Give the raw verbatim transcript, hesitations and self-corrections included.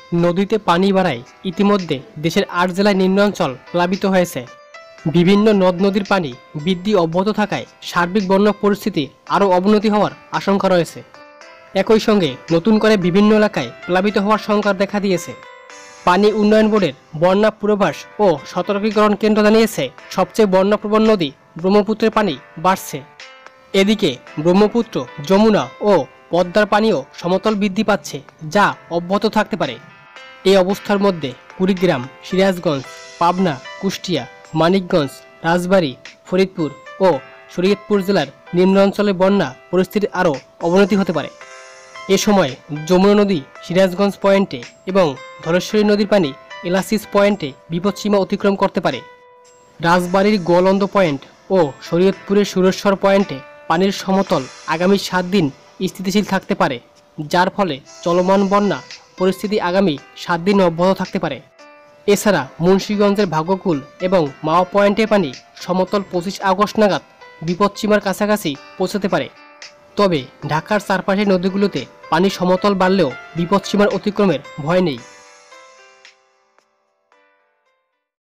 নদীতে পানি বাড়ায় ইতিমধ্যে দেশের আট জেলায় নিম্নাঞ্চল প্লাবিত হয়েছে। বিভিন্ন নদ নদীর পানি বৃদ্ধি অব্যাহত থাকায় সার্বিক বন্যা পরিস্থিতি আরও অবনতি হওয়ার আশঙ্কা রয়েছে। একই সঙ্গে নতুন করে বিভিন্ন এলাকায় প্লাবিত হওয়ার শঙ্কা দেখা দিয়েছে। পানি উন্নয়ন বোর্ডের বন্যা পূর্বাভাস ও সতর্কীকরণ কেন্দ্র জানিয়েছে, সবচেয়ে বন্যাপ্রবণ নদী ব্রহ্মপুত্রের পানি বাড়ছে। এদিকে ব্রহ্মপুত্র, যমুনা ও পদ্মার পানিও সমতল বৃদ্ধি পাচ্ছে, যা অব্যাহত থাকতে পারে। এই অবস্থার মধ্যে কুড়িগ্রাম, সিরাজগঞ্জ, পাবনা, কুষ্টিয়া, মানিকগঞ্জ, রাজবাড়ী, ফরিদপুর ও শরীয়তপুর জেলার নিম্নাঞ্চলে বন্যা পরিস্থিতির আরও অবনতি হতে পারে। এ সময় যমুনা নদী সিরাজগঞ্জ পয়েন্টে এবং ধলেশ্বরী নদীর পানি এলাসিস পয়েন্টে বিপদসীমা অতিক্রম করতে পারে। রাজবাড়ীর গোয়ালন্দ পয়েন্ট ও শরীয়তপুরের সুরেশ্বর পয়েন্টে পানির সমতল আগামী সাত দিন স্থিতিশীল থাকতে পারে, যার ফলে চলমান বন্যা পরিস্থিতি আগামী সাত দিন অব্যাহত থাকতে পারে। এছাড়া মুন্সিগঞ্জের ভাগ্যকুল এবং মাও পয়েন্টের পানি সমতল পঁচিশ আগস্ট নাগাদ বিপদসীমার কাছাকাছি পৌঁছাতে পারে। তবে ঢাকার চারপাশের নদীগুলোতে পানি সমতল বাড়লেও বিপদসীমার অতিক্রমের ভয় নেই।